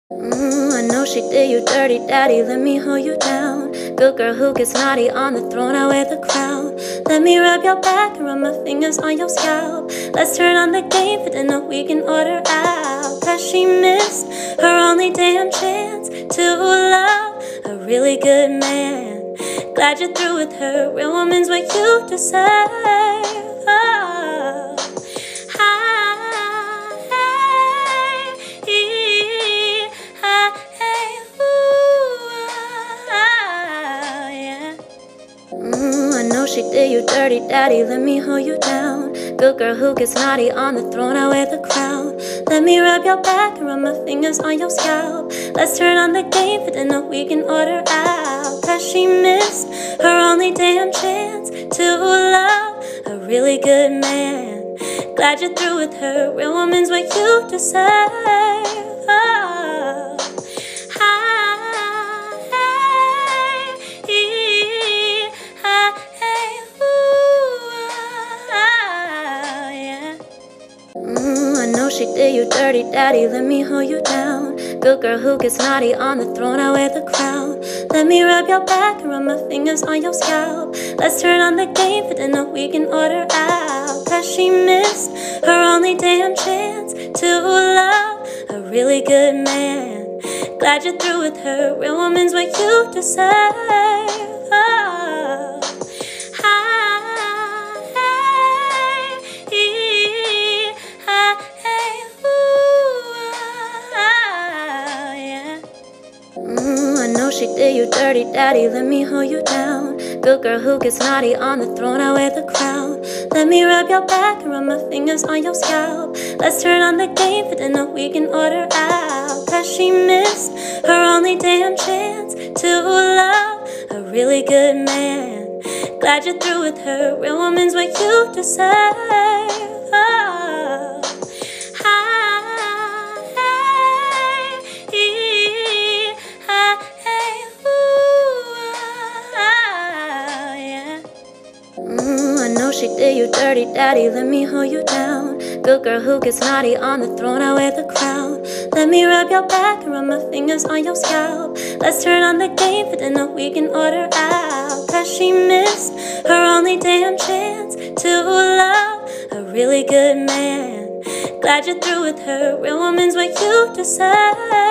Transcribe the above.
I know she did you dirty, daddy, let me hold you down. Good girl who gets naughty on the throne, I wear the crown. Let me rub your back and run my fingers on your scalp. Let's turn on the game for dinner, we can order out. Cause she missed her only damn chance to love a really good man. Glad you're through with her, real woman's what you deserve. Oh. I know she did you dirty, daddy, let me hold you down. Good girl who gets naughty on the throne, I wear the crown. Let me rub your back and run my fingers on your scalp. Let's turn on the game for dinner, we can order out. Cause she missed her only damn chance to love a really good man. Glad you're through with her, real woman's what you deserve. Oh. I know she did you dirty, daddy, let me hold you down. Good girl who gets naughty on the throne, I wear the crown. Let me rub your back and run my fingers on your scalp. Let's turn on the game for dinner, we can order out. Cause she missed her only damn chance to love a really good man. Glad you're through with her, real woman's what you deserve. Oh. I know she did you dirty, daddy, let me hold you down. Good girl who gets naughty on the throne, I wear the crown. Let me rub your back and run my fingers on your scalp. Let's turn on the game for dinner, we can order out. Cause she missed her only damn chance to love a really good man. Glad you're through with her, real woman's what you deserve. Oh. I know she did you dirty, daddy, let me hold you down. Good girl who gets naughty on the throne, I wear the crown. Let me rub your back and run my fingers on your scalp. Let's turn on the game for dinner, we can order out. Cause she missed her only damn chance to love a really good man. Glad you're through with her, real woman's what you deserve.